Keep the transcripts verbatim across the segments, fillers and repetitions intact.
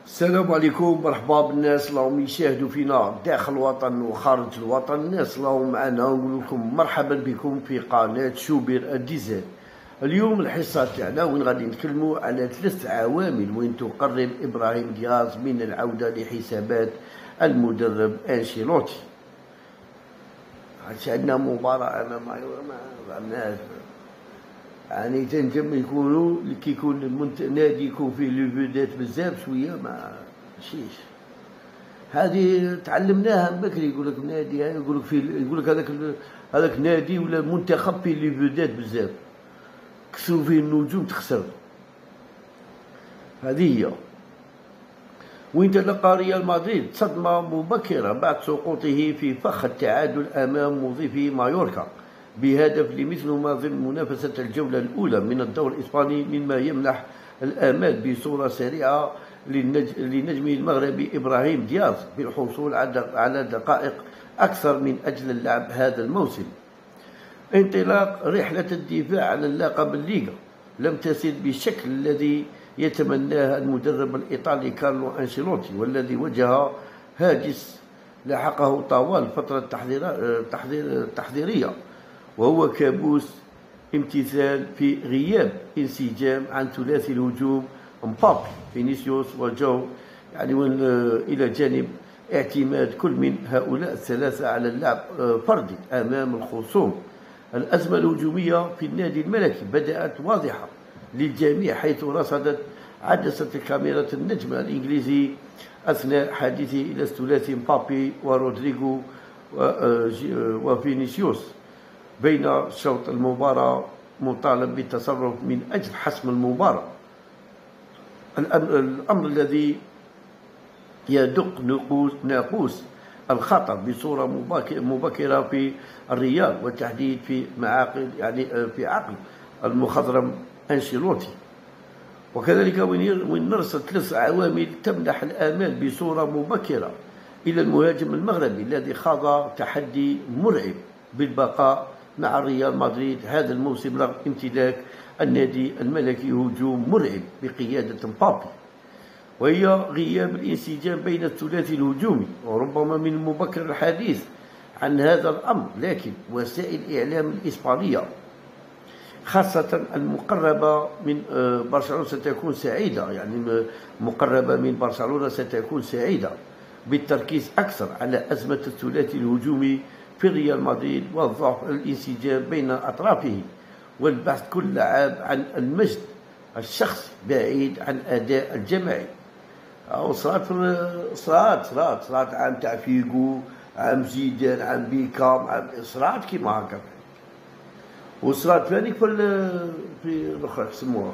السلام عليكم، مرحبا بالناس اللي راهم يشاهدوا فينا داخل الوطن وخارج الوطن. الناس اللي راهم معنا نقول لكم مرحبا بكم في قناه شوبير الديزاين. اليوم الحصه تاعنا وين غادي نتكلموا على ثلاث عوامل وين تقرب ابراهيم دياز من العوده لحسابات المدرب انشيلوتي. عندنا مباراه انا ما فهمناش يعني تنجم يكونوا كيكون نادي يكون فيه لي فيدات بزاف شويه ما ماشيش هذه تعلمناها من بكري. يقول لك نادي يقول لك فيه يقول لك هذاك هذاك نادي ولا منتخب فيه لي فيدات بزاف كسروا فيه النجوم تخسر. هذه هي وين تلقى ريال مدريد صدمه مبكره بعد سقوطه في فخ التعادل امام مضيفي مايوركا بهدف لمثلهما ضمن منافسة الجولة الأولى من الدور الإسباني، مما يمنح الآمال بصورة سريعة لنجمه المغربي إبراهيم دياز بالحصول على دقائق أكثر من أجل اللعب هذا الموسم. انطلاق رحلة الدفاع عن اللقب الليغا لم تسد بالشكل الذي يتمناه المدرب الإيطالي كارلو أنشيلوتي، والذي واجه هاجس لاحقه طوال الفترة التحضيرية، وهو كابوس امتثال في غياب انسجام عن ثلاثي الهجوم مبابي فينيسيوس وجو، يعني الى جانب اعتماد كل من هؤلاء الثلاثه على اللعب فردي امام الخصوم. الازمه الهجوميه في النادي الملكي بدات واضحه للجميع، حيث رصدت عدسه كاميرا النجم الانجليزي اثناء حديثه الى الثلاثي مبابي ورودريغو وفينيسيوس بين شوط المباراة، مطالب بالتصرف من أجل حسم المباراة. الأمر الذي يدق ناقوس الخطر بصورة مبكرة في الريال، والتحديد في معاقل يعني في عقل المخضرم أنشيلوتي. وكذلك وين نرصد ثلاث عوامل تمنح الآمال بصورة مبكرة إلى المهاجم المغربي الذي خاض تحدي مرعب بالبقاء مع ريال مدريد هذا الموسم رغم امتلاك النادي الملكي هجوم مرعب بقيادة مبابي، وهي غياب الانسجام بين الثلاثي الهجومي. وربما من المبكر الحديث عن هذا الأمر، لكن وسائل الإعلام الإسبانية خاصة المقربة من برشلونة ستكون سعيدة، يعني مقربة من برشلونة ستكون سعيدة بالتركيز أكثر على أزمة الثلاثي الهجومي في ريال مدريد وضعف الانسجام بين أطرافه، والبحث كل لاعب عن المجد الشخصي بعيد عن أداء الجماعي. أو صارت صارت صارت صارت عام تاع فيغو، عام زيدان، عام بيكام، عام صارت كيما هكا. وصارت ثاني في في الاخر سموها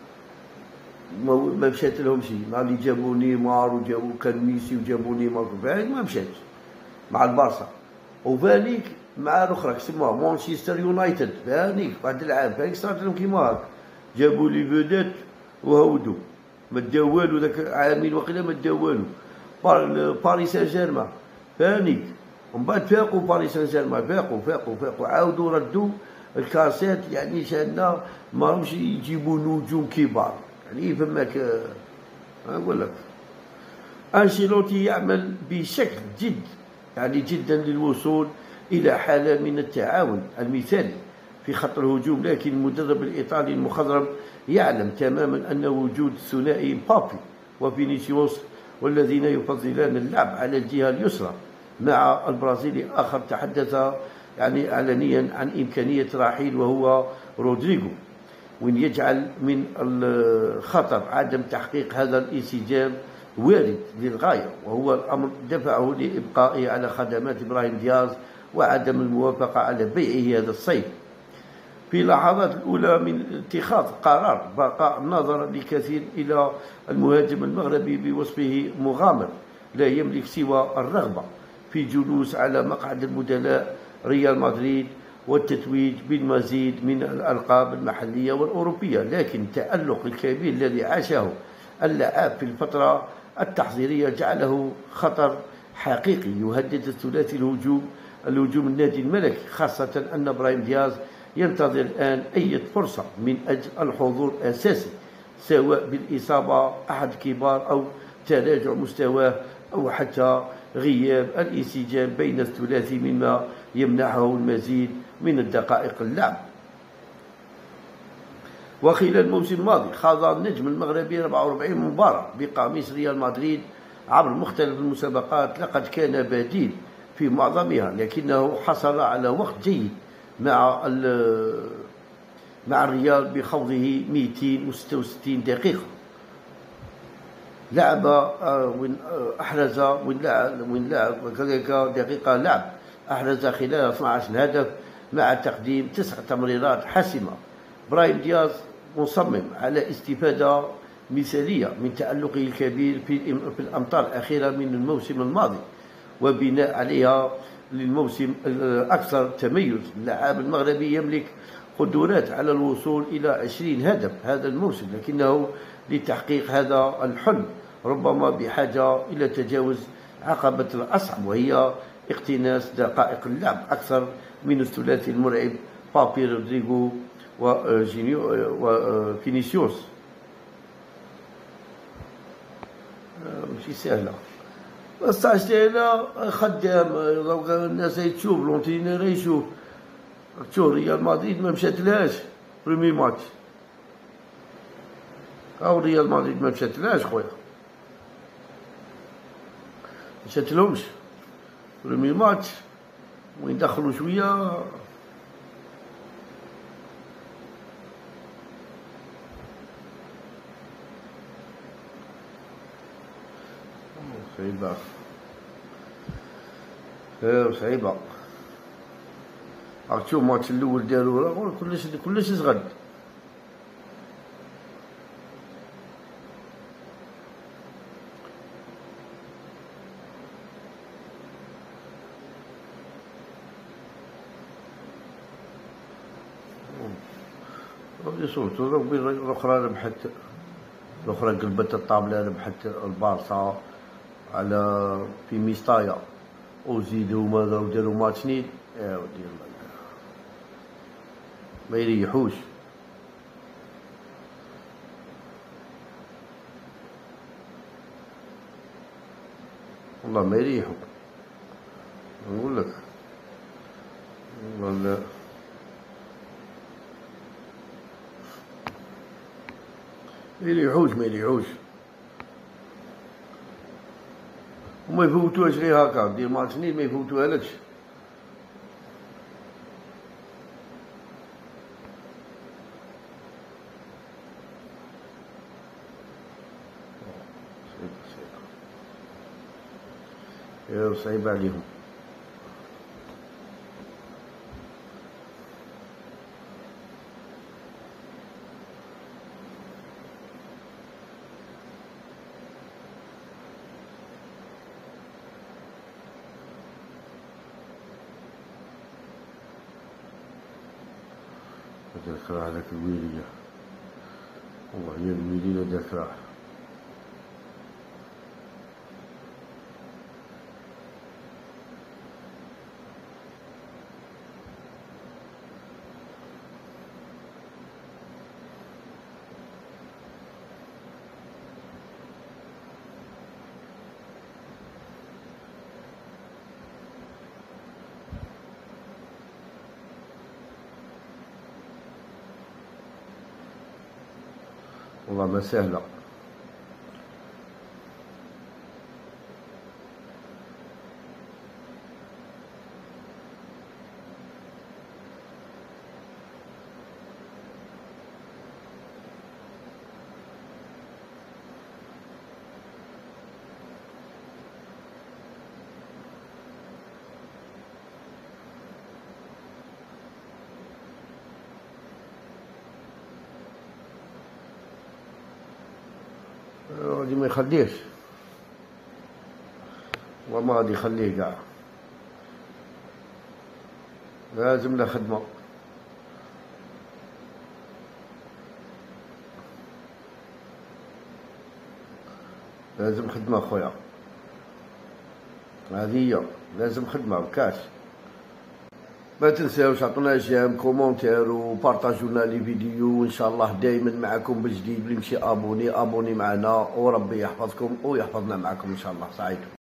ما مشات لهم شيء، مع اللي جابوا نيمار وجابوا كان ميسي وجابوا نيمار فانيك ما مشات مع البارسا، وفانيك مع الاخرى كسموها مانشستر يونايتد فانيك بعد العام فانيك صارت لهم كيما هكا، جابوا لي فيدات وهودوا ما داو والو ذاك عامين وقيلا ما داو والو. باريس سان جيرمان فانيك ومن بعد فاقوا باريس سان جيرمان فاقوا فاقوا فاقوا عاودوا ردوا الكاسات، يعني شانا ما همش يجيبوا نجوم كبار، يعني فماك نقول لك. أنشيلوتي يعمل بشكل جد يعني جدا للوصول إلى حالة من التعاون المثالي في خط الهجوم، لكن المدرب الإيطالي المخضرم يعلم تماما أن وجود ثنائي مبابي وفينيسيوس والذين يفضلان اللعب على الجهة اليسرى مع البرازيلي آخر تحدث يعني علنيا عن إمكانية رحيل وهو رودريغو، وين يجعل من الخطر عدم تحقيق هذا الانسجام وارد للغاية، وهو الأمر دفعه لإبقائه على خدمات إبراهيم دياز وعدم الموافقة على بيعه هذا الصيف. في اللحظات الأولى من اتخاذ قرار بقاء النظر لكثير إلى المهاجم المغربي بوصفه مغامر لا يملك سوى الرغبة في جلوس على مقعد البدلاء ريال مدريد والتتويج بالمزيد من الألقاب المحلية والأوروبية، لكن التألق الكبير الذي عاشه اللاعب في الفترة التحضيرية جعله خطر حقيقي يهدد الثلاثي الهجوم الهجوم النادي الملكي، خاصة أن إبراهيم دياز ينتظر الآن أي فرصة من أجل الحضور الأساسي، سواء بالإصابة أحد الكبار أو تراجع مستواه أو حتى غياب الانسجام بين الثلاثي، مما يمنحه المزيد من الدقائق اللعب. وخلال الموسم الماضي خاض النجم المغربي أربعة وأربعين مباراة بقميص ريال مدريد عبر مختلف المسابقات، لقد كان بديل في معظمها، لكنه حصل على وقت جيد مع مع الريال بخوضه مئتين وستة وستين دقيقة. لعب وين أحرز وين لعب وين لعب وكذلك دقيقة لعب أحرز خلال اثنا عشر هدف مع تقديم تسع تمريرات حاسمة. براهيم دياز مصمم على استفادة مثالية من تألقه الكبير في الأمتار الأخيرة من الموسم الماضي وبناء عليها للموسم الأكثر تميز. اللاعب المغربي يملك قدرات على الوصول إلى عشرين هدف هذا الموسم، لكنه لتحقيق هذا الحلم ربما بحاجة إلى تجاوز عقبة الأصعب، وهي اقتناص دقائق اللعب أكثر من الثلاثي المرعب بابي، رودريغو وفينيسيوس. ماشي سهلة بس سهلة خدام. الناس تشوف لونتينير يشوف تشوف ريال مدريد ما مشاتلهاش بريمي ماتش، أو ريال مدريد ما مشاتلهاش خويا، مشاتلهمش بريمي ماتش وين دخلوا شوية صعيبة صعيبة. راك تشوف الماتش الأول دارو كلش كلش صغد. صوتو الأخرى ربحت، الأخرى قلبت الطابلة، ربحت البارسا على في ميستايا وزيدوا ماذا وداروا ماتش نيل. يا ودي ما يريحوش. والله ما يريحوا، نقول لك والله ما يريحوش ما يريحوش وما يفوتوهاش غير هكا. دير ماتش نيل ما يفوتوها لكش. يا صعيب عليهم. داك راه هذاك الويلية، والله هي الويلية داك راه. والله ما سهلة. غادي ما يخليهش، والله ما غادي يخليه كاع، لازم له خدمة. لازم خدمة خويا، هذه هي لازم خدمة بكاش. ما تنساوش عطونا جيم كومونتير وبارطاجونا لي فيديو، وان شاء الله دائما معكم بجديد. اللي يمشي ابوني ابوني معنا، وربي يحفظكم ويحفظنا معكم ان شاء الله. سعيد.